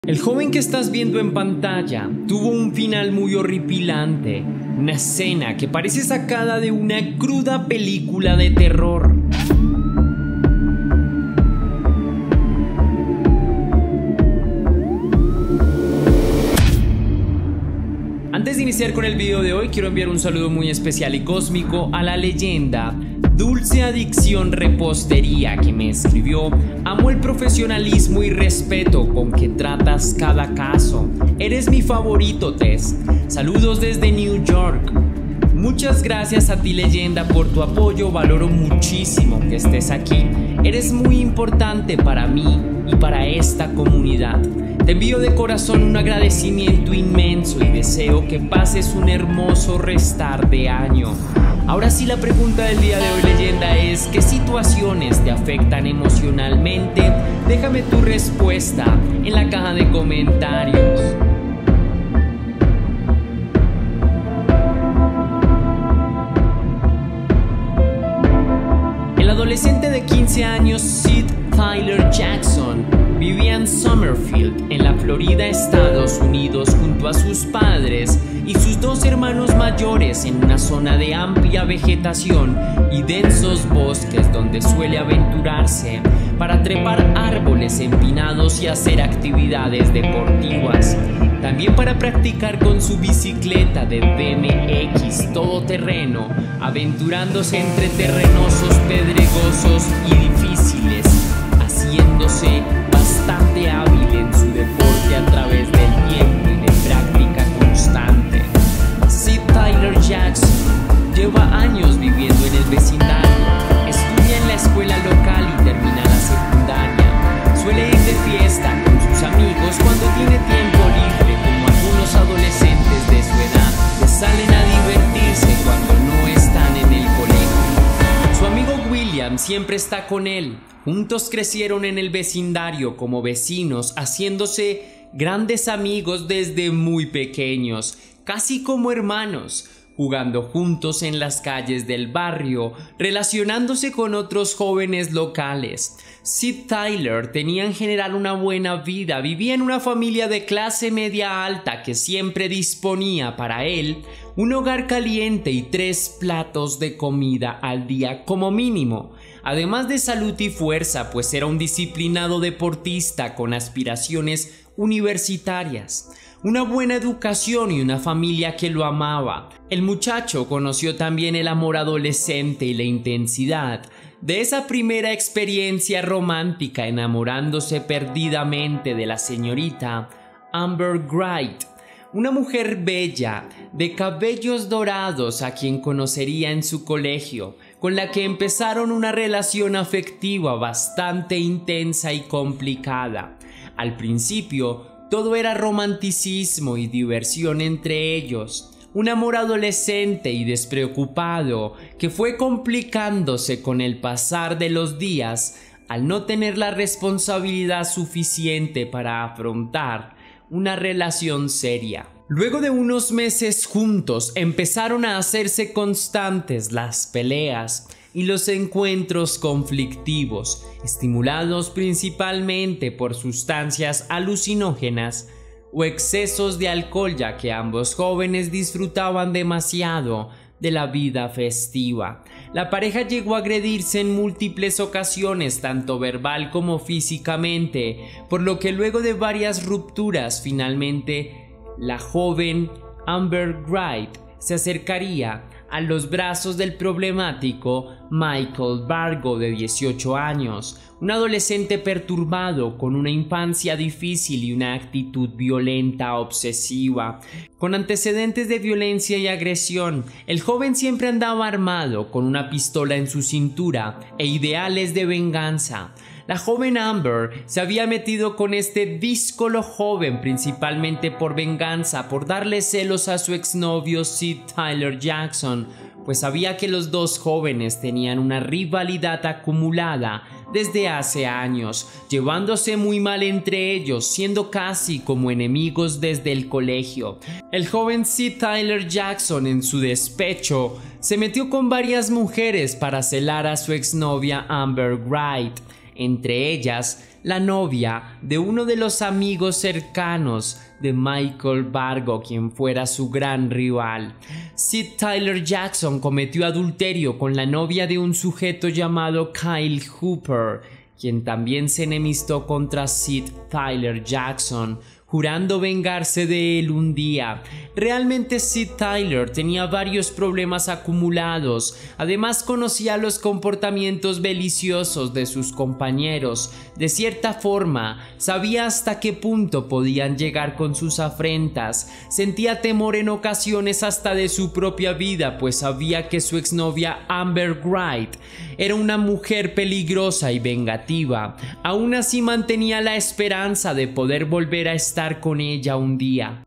El joven que estás viendo en pantalla tuvo un final muy horripilante, una escena que parece sacada de una cruda película de terror. Antes de iniciar con el video de hoy, quiero enviar un saludo muy especial y cósmico a la leyenda Dulce Adicción Repostería, que me escribió: amo el profesionalismo y respeto con que tratas cada caso. Eres mi favorito, Tess. Saludos desde New York. Muchas gracias a ti, leyenda, por tu apoyo. Valoro muchísimo que estés aquí. Eres muy importante para mí y para esta comunidad. Te envío de corazón un agradecimiento inmenso y deseo que pases un hermoso restar de año. Ahora sí, la pregunta del día de hoy, leyenda, es: ¿qué situaciones te afectan emocionalmente? Déjame tu respuesta en la caja de comentarios. El adolescente de 15 años Sid Tyler Jackson vivía en Summerfield, en la Florida, Estados Unidos, junto a sus padres y sus dos hermanos mayores, en una zona de amplia vegetación y densos bosques donde suele aventurarse para trepar árboles empinados y hacer actividades deportivas. También para practicar con su bicicleta de BMX todoterreno, aventurándose entre terrenosos, pedregosos y difíciles, haciéndose bastante hábil en su deporte a través del tiempo y de práctica constante. Sid Tyler Jackson lleva años viviendo en el vecindario, estudia en la escuela local y termina la secundaria. Suele ir de fiesta con sus amigos cuando tiene tiempo libre, como algunos adolescentes de su edad que salen a divertirse cuando no están en el colegio. Su amigo William siempre está con él. Juntos crecieron en el vecindario como vecinos, haciéndose grandes amigos desde muy pequeños, casi como hermanos, jugando juntos en las calles del barrio, relacionándose con otros jóvenes locales. Sid Tyler tenía en general una buena vida, vivía en una familia de clase media alta que siempre disponía para él un hogar caliente y 3 platos de comida al día como mínimo. Además de salud y fuerza, pues era un disciplinado deportista con aspiraciones universitarias, una buena educación y una familia que lo amaba. El muchacho conoció también el amor adolescente y la intensidad de esa primera experiencia romántica, enamorándose perdidamente de la señorita Amber Wright, una mujer bella, de cabellos dorados, a quien conocería en su colegio, con la que empezaron una relación afectiva bastante intensa y complicada. Al principio, todo era romanticismo y diversión entre ellos, un amor adolescente y despreocupado que fue complicándose con el pasar de los días al no tener la responsabilidad suficiente para afrontar una relación seria. Luego de unos meses juntos, empezaron a hacerse constantes las peleas y los encuentros conflictivos, estimulados principalmente por sustancias alucinógenas o excesos de alcohol, ya que ambos jóvenes disfrutaban demasiado de la vida festiva. La pareja llegó a agredirse en múltiples ocasiones, tanto verbal como físicamente, por lo que luego de varias rupturas, finalmente la joven Amber Wright se acercaría a los brazos del problemático Michael Vargo, de 18 años, un adolescente perturbado con una infancia difícil y una actitud violenta obsesiva, con antecedentes de violencia y agresión. El joven siempre andaba armado con una pistola en su cintura e ideales de venganza. La joven Amber se había metido con este díscolo joven principalmente por venganza, por darle celos a su exnovio Sid Tyler Jackson, pues sabía que los dos jóvenes tenían una rivalidad acumulada desde hace años, llevándose muy mal entre ellos, siendo casi como enemigos desde el colegio. El joven Sid Tyler Jackson, en su despecho, se metió con varias mujeres para celar a su exnovia Amber Wright, entre ellas la novia de uno de los amigos cercanos de Michael Vargo, quien fuera su gran rival. Sid Tyler Jackson cometió adulterio con la novia de un sujeto llamado Kyle Hooper, quien también se enemistó contra Sid Tyler Jackson, jurando vengarse de él un día. Realmente Sid Tyler tenía varios problemas acumulados, además conocía los comportamientos beliciosos de sus compañeros. De cierta forma, sabía hasta qué punto podían llegar con sus afrentas. Sentía temor en ocasiones hasta de su propia vida, pues sabía que su exnovia Amber Wright era una mujer peligrosa y vengativa. Aún así mantenía la esperanza de poder volver a estar con ella un día.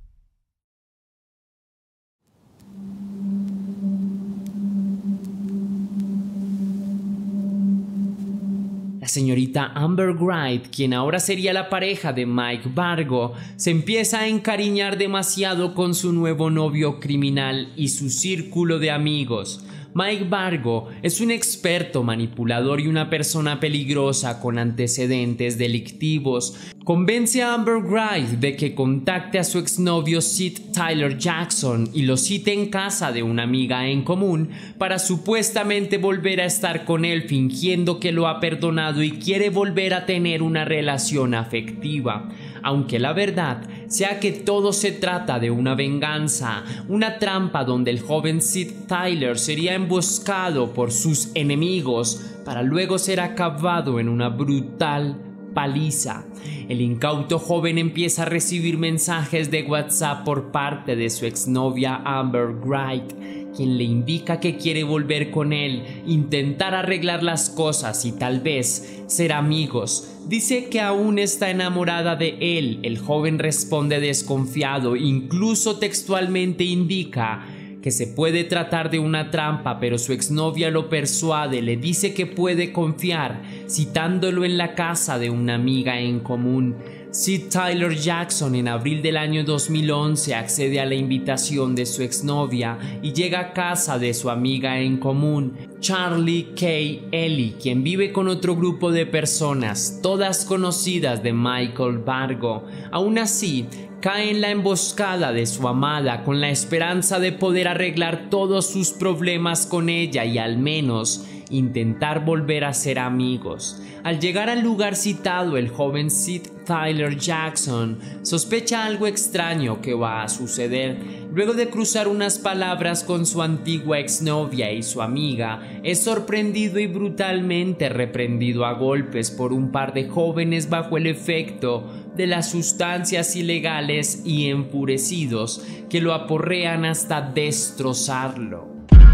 La señorita Amber Wright, quien ahora sería la pareja de Mike Vargo, se empieza a encariñar demasiado con su nuevo novio criminal y su círculo de amigos. Mike Vargo es un experto manipulador y una persona peligrosa con antecedentes delictivos. Convence a Amber Wright de que contacte a su exnovio Sid Tyler Jackson y lo cite en casa de una amiga en común para supuestamente volver a estar con él, fingiendo que lo ha perdonado y quiere volver a tener una relación afectiva. Aunque la verdad sea que todo se trata de una venganza, una trampa donde el joven Sid Tyler sería emboscado por sus enemigos para luego ser acabado en una brutal paliza. El incauto joven empieza a recibir mensajes de WhatsApp por parte de su exnovia Amber Wright, quien le indica que quiere volver con él, intentar arreglar las cosas y tal vez ser amigos. Dice que aún está enamorada de él. El joven responde desconfiado, incluso textualmente indica que se puede tratar de una trampa, pero su exnovia lo persuade, le dice que puede confiar, citándolo en la casa de una amiga en común. Sid Tyler Jackson en abril del año 2011 accede a la invitación de su exnovia y llega a casa de su amiga en común, Charlie K. Ellie, quien vive con otro grupo de personas, todas conocidas de Michael Vargo. Aún así, cae en la emboscada de su amada con la esperanza de poder arreglar todos sus problemas con ella y al menos intentar volver a ser amigos. Al llegar al lugar citado, el joven Sid Tyler Jackson sospecha algo extraño que va a suceder. Luego de cruzar unas palabras con su antigua exnovia y su amiga, es sorprendido y brutalmente reprendido a golpes por un par de jóvenes bajo el efecto de las sustancias ilegales y enfurecidos que lo aporrean hasta destrozarlo.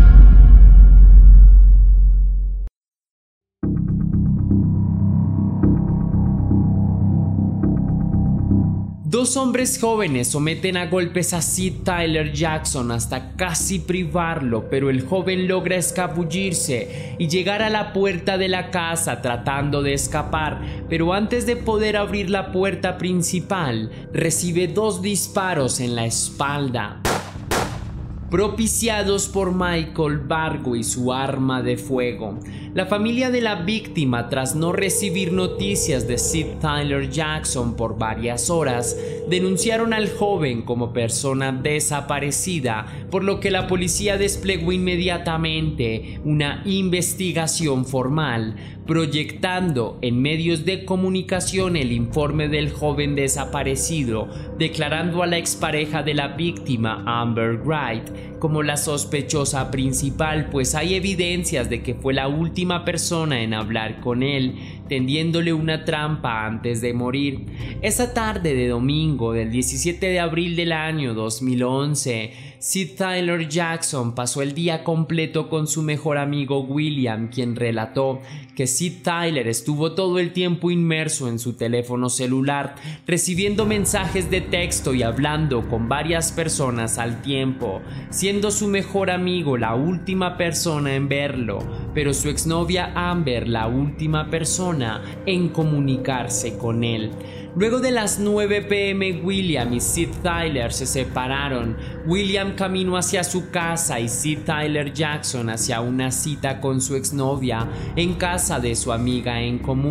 Dos hombres jóvenes someten a golpes a Sid Tyler Jackson hasta casi privarlo, pero el joven logra escabullirse y llegar a la puerta de la casa tratando de escapar, pero antes de poder abrir la puerta principal, recibe 2 disparos en la espalda, propiciados por Michael Vargo y su arma de fuego. La familia de la víctima, tras no recibir noticias de Sid Tyler Jackson por varias horas, denunciaron al joven como persona desaparecida, por lo que la policía desplegó inmediatamente una investigación formal, proyectando en medios de comunicación el informe del joven desaparecido, declarando a la expareja de la víctima, Amber Wright, como la sospechosa principal, pues hay evidencias de que fue la última persona en hablar con él, tendiéndole una trampa antes de morir. Esa tarde de domingo del 17 de abril del año 2011, Sid Tyler Jackson pasó el día completo con su mejor amigo William, quien relató que Sid Tyler estuvo todo el tiempo inmerso en su teléfono celular, recibiendo mensajes de texto y hablando con varias personas al tiempo, siendo su mejor amigo la última persona en verlo, pero su exnovia Amber la última persona en comunicarse con él. Luego de las 9 p.m. William y Sid Tyler se separaron. William caminó hacia su casa y Sid Tyler Jackson hacia una cita con su exnovia en casa de su amiga en común.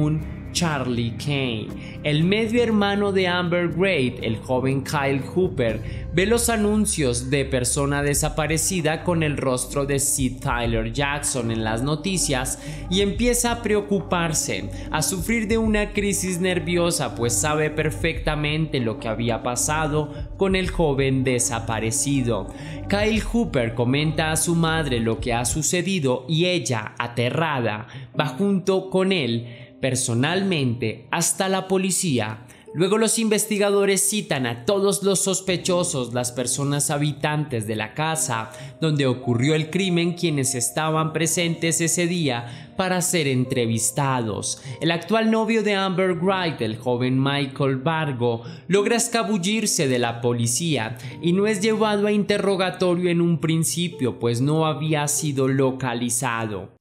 Charlie Kane. El medio hermano de Amber Gray, el joven Kyle Hooper, ve los anuncios de persona desaparecida con el rostro de Sid Tyler Jackson en las noticias y empieza a preocuparse, a sufrir de una crisis nerviosa, pues sabe perfectamente lo que había pasado con el joven desaparecido. Kyle Hooper comenta a su madre lo que ha sucedido y ella, aterrada, va junto con él personalmente hasta la policía. Luego los investigadores citan a todos los sospechosos, las personas habitantes de la casa donde ocurrió el crimen, quienes estaban presentes ese día para ser entrevistados. El actual novio de Amber Gray, el joven Michael Bargo, logra escabullirse de la policía y no es llevado a interrogatorio en un principio, pues no había sido localizado.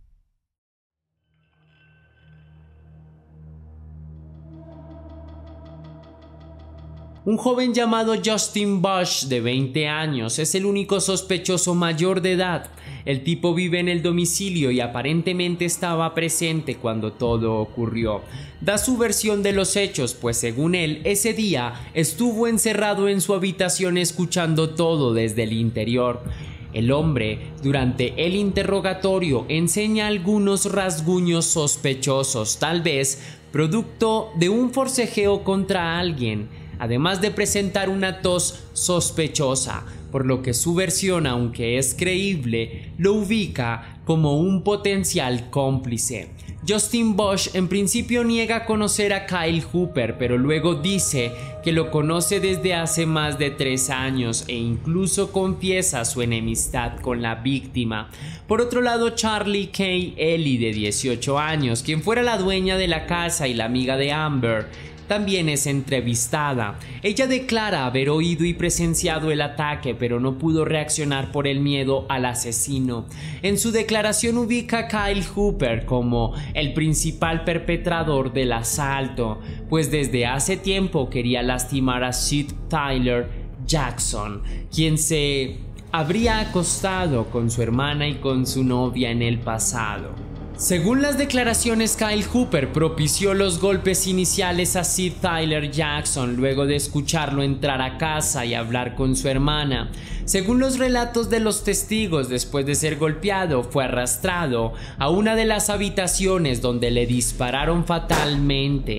Un joven llamado Justin Bush, de 20 años, es el único sospechoso mayor de edad. El tipo vive en el domicilio y aparentemente estaba presente cuando todo ocurrió. Da su versión de los hechos, pues según él, ese día estuvo encerrado en su habitación escuchando todo desde el interior. El hombre, durante el interrogatorio, enseña algunos rasguños sospechosos, tal vez producto de un forcejeo contra alguien, además de presentar una tos sospechosa, por lo que su versión, aunque es creíble, lo ubica como un potencial cómplice. Justin Bush en principio niega conocer a Kyle Hooper, pero luego dice que lo conoce desde hace más de 3 años e incluso confiesa su enemistad con la víctima. Por otro lado, Charlie Kay Ellie, de 18 años, quien fuera la dueña de la casa y la amiga de Amber, también es entrevistada. Ella declara haber oído y presenciado el ataque, pero no pudo reaccionar por el miedo al asesino. En su declaración ubica a Kyle Hooper como el principal perpetrador del asalto, pues desde hace tiempo quería lastimar a Sid Tyler Jackson, quien se habría acostado con su hermana y con su novia en el pasado. Según las declaraciones, Kyle Hooper propició los golpes iniciales a Sid Tyler Jackson luego de escucharlo entrar a casa y hablar con su hermana. Según los relatos de los testigos, después de ser golpeado, fue arrastrado a una de las habitaciones donde le dispararon fatalmente.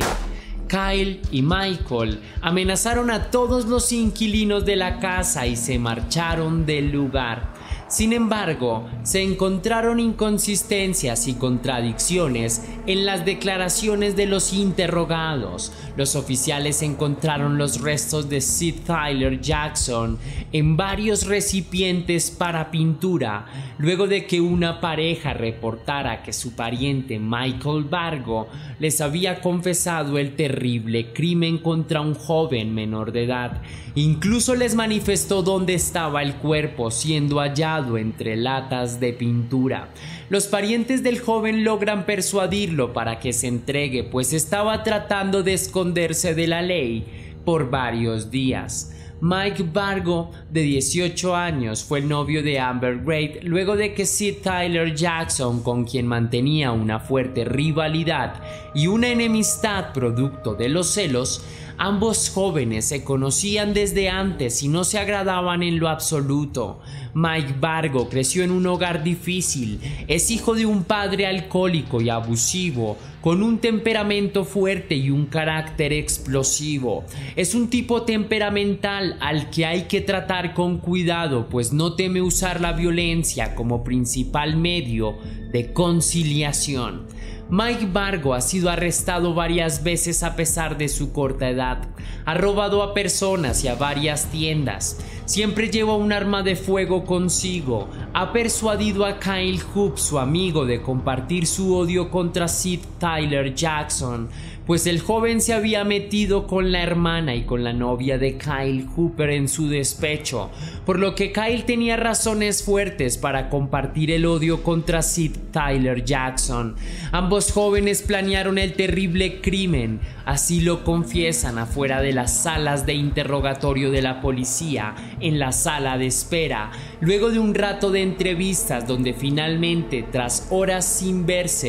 Kyle y Michael amenazaron a todos los inquilinos de la casa y se marcharon del lugar. Sin embargo, se encontraron inconsistencias y contradicciones en las declaraciones de los interrogados. Los oficiales encontraron los restos de Sid Tyler Jackson en varios recipientes para pintura, luego de que una pareja reportara que su pariente Michael Bargo les había confesado el terrible crimen contra un joven menor de edad. Incluso les manifestó dónde estaba el cuerpo, siendo hallado entre latas de pintura. Los parientes del joven logran persuadirlo para que se entregue, pues estaba tratando de esconderse de la ley por varios días. Mike Bargo, de 18 años, fue el novio de Amber Gray luego de que Sid Tyler Jackson, con quien mantenía una fuerte rivalidad y una enemistad producto de los celos, ambos jóvenes se conocían desde antes y no se agradaban en lo absoluto. Mike Bargo creció en un hogar difícil, es hijo de un padre alcohólico y abusivo, con un temperamento fuerte y un carácter explosivo. Es un tipo temperamental al que hay que tratar con cuidado, pues no teme usar la violencia como principal medio de conciliación. Mike Bargo ha sido arrestado varias veces a pesar de su corta edad. Ha robado a personas y a varias tiendas. Siempre lleva un arma de fuego consigo. Ha persuadido a Kyle Hooper, su amigo, de compartir su odio contra Sid Tyler Jackson, pues el joven se había metido con la hermana y con la novia de Kyle Hooper en su despecho, por lo que Kyle tenía razones fuertes para compartir el odio contra Sid Tyler Jackson. Ambos jóvenes planearon el terrible crimen, así lo confiesan afuera de las salas de interrogatorio de la policía, en la sala de espera, luego de un rato de entrevistas donde finalmente, tras horas sin verse,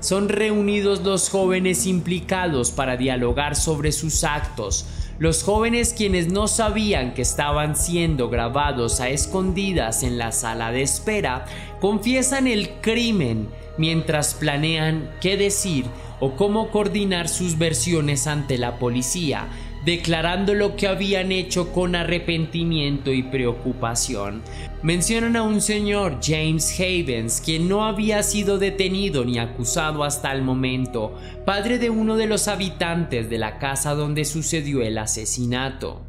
son reunidos los jóvenes implicados para dialogar sobre sus actos. Los jóvenes, quienes no sabían que estaban siendo grabados a escondidas en la sala de espera, confiesan el crimen mientras planean qué decir o cómo coordinar sus versiones ante la policía, declarando lo que habían hecho con arrepentimiento y preocupación. Mencionan a un señor, James Havens, quien no había sido detenido ni acusado hasta el momento, padre de uno de los habitantes de la casa donde sucedió el asesinato.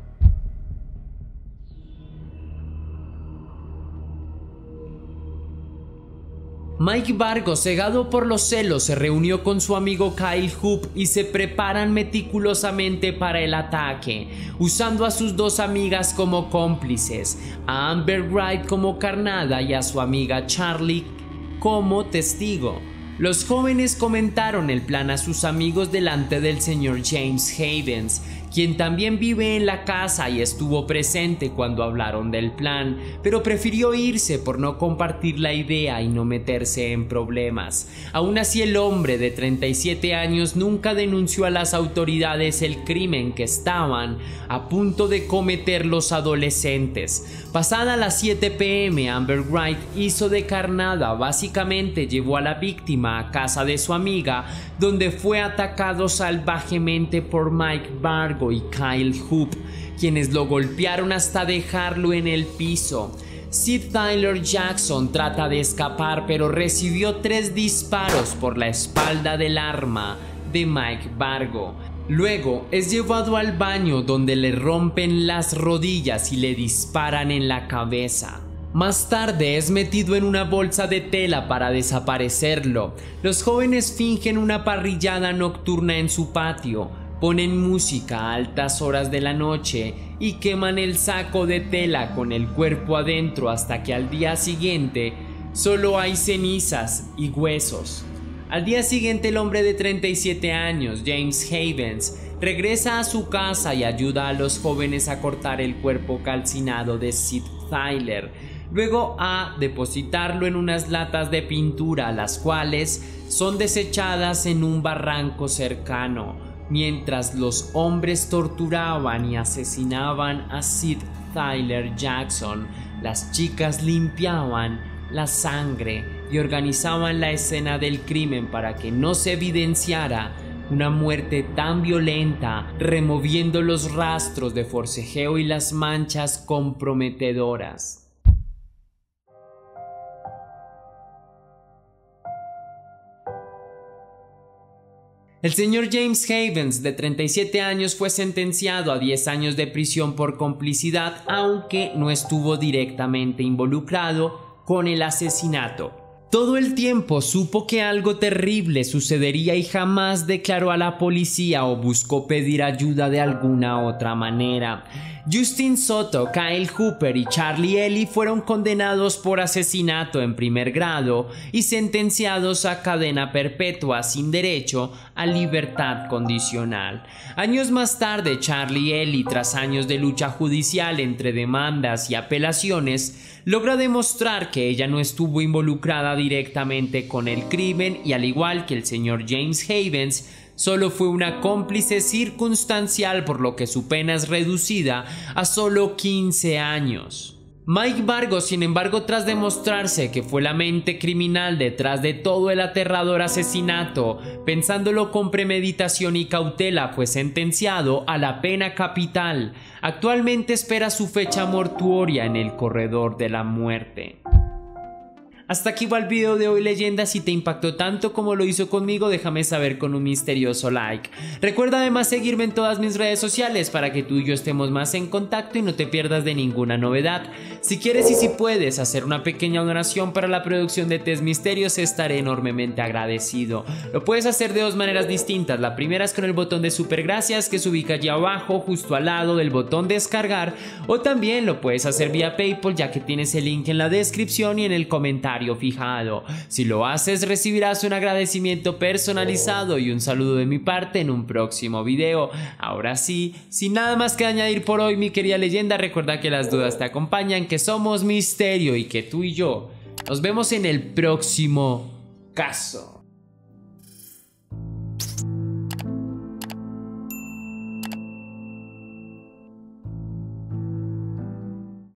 Mike Vargo, cegado por los celos, se reunió con su amigo Kyle Hoop y se preparan meticulosamente para el ataque, usando a sus dos amigas como cómplices, a Amber Wright como carnada y a su amiga Charlie como testigo. Los jóvenes comentaron el plan a sus amigos delante del señor James Havens, quien también vive en la casa y estuvo presente cuando hablaron del plan, pero prefirió irse por no compartir la idea y no meterse en problemas. Aún así, el hombre de 37 años nunca denunció a las autoridades el crimen que estaban a punto de cometer los adolescentes. Pasada las 7 p.m., Amber Wright hizo de carnada, básicamente llevó a la víctima a casa de su amiga, donde fue atacado salvajemente por Mike Vargo y Kyle Hoop, quienes lo golpearon hasta dejarlo en el piso. Sid Tyler Jackson trata de escapar, pero recibió 3 disparos por la espalda del arma de Mike Vargo. Luego es llevado al baño, donde le rompen las rodillas y le disparan en la cabeza. Más tarde es metido en una bolsa de tela para desaparecerlo. Los jóvenes fingen una parrillada nocturna en su patio, ponen música a altas horas de la noche y queman el saco de tela con el cuerpo adentro hasta que al día siguiente solo hay cenizas y huesos. Al día siguiente, el hombre de 37 años, James Havens, regresa a su casa y ayuda a los jóvenes a cortar el cuerpo calcinado de Sid Tyler, luego a depositarlo en unas latas de pintura, las cuales son desechadas en un barranco cercano. Mientras los hombres torturaban y asesinaban a Sid Tyler Jackson, las chicas limpiaban la sangre y organizaban la escena del crimen para que no se evidenciara una muerte tan violenta, removiendo los rastros de forcejeo y las manchas comprometedoras. El señor James Havens, de 37 años, fue sentenciado a 10 años de prisión por complicidad, aunque no estuvo directamente involucrado con el asesinato. Todo el tiempo supo que algo terrible sucedería y jamás declaró a la policía o buscó pedir ayuda de alguna otra manera. Justin Soto, Kyle Hooper y Charlie Ely fueron condenados por asesinato en primer grado y sentenciados a cadena perpetua sin derecho a libertad condicional. Años más tarde, Charlie Ely, tras años de lucha judicial entre demandas y apelaciones, logra demostrar que ella no estuvo involucrada directamente con el crimen y, al igual que el señor James Havens, solo fue una cómplice circunstancial, por lo que su pena es reducida a solo 15 años. Mike Vargo, sin embargo, tras demostrarse que fue la mente criminal detrás de todo el aterrador asesinato, pensándolo con premeditación y cautela, fue sentenciado a la pena capital. Actualmente espera su fecha mortuoria en el corredor de la muerte. Hasta aquí va el video de hoy, leyenda. Si te impactó tanto como lo hizo conmigo, déjame saber con un misterioso like. Recuerda además seguirme en todas mis redes sociales para que tú y yo estemos más en contacto y no te pierdas de ninguna novedad. Si quieres y si puedes hacer una pequeña donación para la producción de Test Misterios, estaré enormemente agradecido. Lo puedes hacer de dos maneras distintas. La primera es con el botón de super gracias, que se ubica allí abajo justo al lado del botón descargar, o también lo puedes hacer vía PayPal, ya que tienes el link en la descripción y en el comentario fijado. Si lo haces, recibirás un agradecimiento personalizado y un saludo de mi parte en un próximo video. Ahora sí, sin nada más que añadir por hoy, mi querida leyenda, recuerda que las dudas te acompañan, que somos misterio y que tú y yo nos vemos en el próximo caso.